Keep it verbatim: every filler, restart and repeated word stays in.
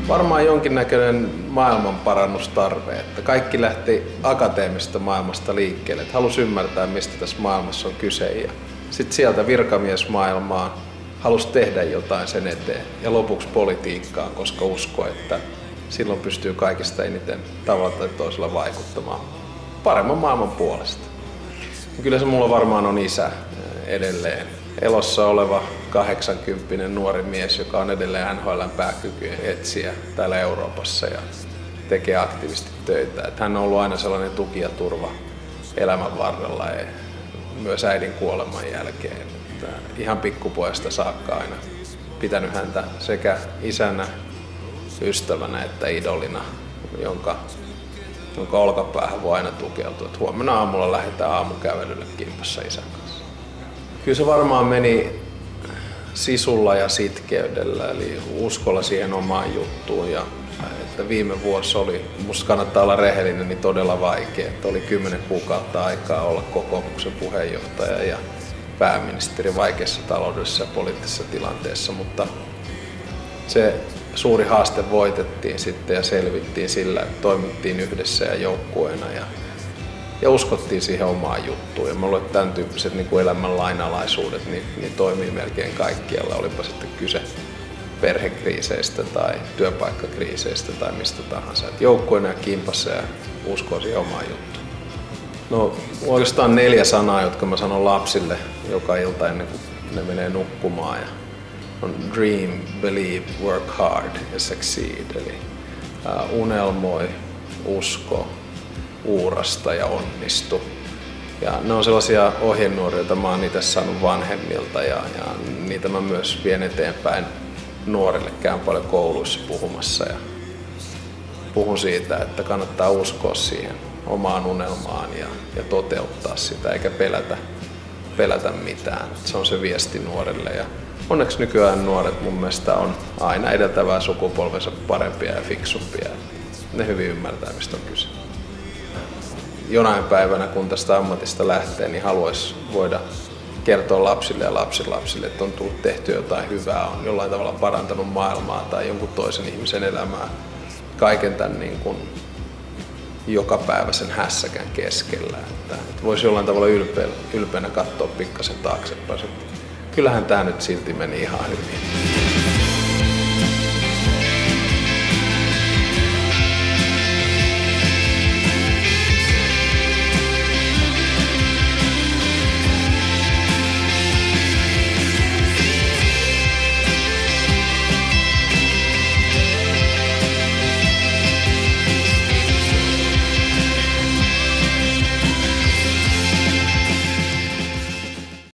Varmaan jonkinnäköinen maailmanparannustarve, että kaikki lähti akateemisesta maailmasta liikkeelle, että halusi ymmärtää, mistä tässä maailmassa on kyse. Ja sitten sieltä virkamiesmaailmaan halusi tehdä jotain sen eteen ja lopuksi politiikkaan, koska uskoi, että silloin pystyy kaikista eniten tavalla tai toisella vaikuttamaan paremman maailman puolesta. Kyllä se mulla varmaan on isä edelleen. Elossa oleva kahdeksankymppinen nuori mies, joka on edelleen N H L:n pääkykyjen etsijä täällä Euroopassa ja tekee aktiivisesti töitä. Että hän on ollut aina sellainen tuki ja turva elämän varrella ja myös äidin kuoleman jälkeen. Että ihan pikkupojasta saakka aina pitänyt häntä sekä isänä, ystävänä että idolina, jonka, jonka olkapäähän voi aina tukeutua. Että huomenna aamulla lähdetään aamukävelylle kimpassa isän kanssa. Kyllä se varmaan meni sisulla ja sitkeydellä, eli uskolla siihen omaan juttuun. Ja että viime vuosi oli, musta kannattaa olla rehellinen, niin todella vaikea. Että oli kymmenen kuukautta aikaa olla kokoomuksen puheenjohtaja ja pääministeri vaikeassa taloudellisessa ja poliittisessa tilanteessa, mutta se suuri haaste voitettiin sitten ja selvittiin sillä, että toimittiin yhdessä ja joukkueena ja, ja uskottiin siihen omaan juttuun. Ja mä luulen, että tämän tyyppiset niin kuin elämän lainalaisuudet niin, niin toimii melkein kaikkialla, olipa sitten kyse perhekriiseistä tai työpaikkakriiseistä tai mistä tahansa. Et joukkueena ja kimpassa ja uskoo siihen omaan juttuun. No oikeastaan neljä sanaa, jotka mä sanon lapsille joka ilta ennen kuin ne menee nukkumaan. Ja on dream, believe, work hard ja succeed. Eli uh, unelmoi, usko, uurasta ja onnistu. Ja ne on sellaisia ohjenuoria, joita mä oon itse saanut vanhemmilta ja, ja niitä mä myös vien eteenpäin nuorille. Käyn paljon kouluissa puhumassa ja puhun siitä, että kannattaa uskoa siihen omaan unelmaan ja, ja toteuttaa sitä eikä pelätä, pelätä mitään. Se on se viesti nuorille. Ja onneksi nykyään nuoret mun mielestä on aina edeltävää sukupolvensa parempia ja fiksumpia. Ne hyvin ymmärtää, mistä on kyse. Jonain päivänä, kun tästä ammatista lähtee, niin haluaisi voida kertoa lapsille ja lapsenlapsille, että on tullut tehty jotain hyvää, on jollain tavalla parantanut maailmaa tai jonkun toisen ihmisen elämää kaiken tämän niin kuin jokapäiväisen hässäkän keskellä. Että, että voisi jollain tavalla ylpeä, ylpeänä katsoa pikkasen taaksepäin. Kyllähän tämä nyt silti meni ihan hyvin.